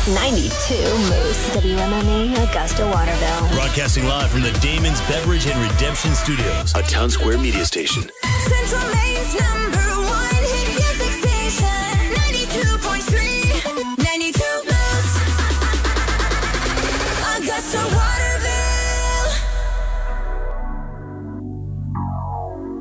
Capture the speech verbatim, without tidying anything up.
ninety-two Moose, W M M E, Augusta, Waterville. Broadcasting live from the Damon's Beverage and Redemption Studios, a Town Square media station. Central Maine's number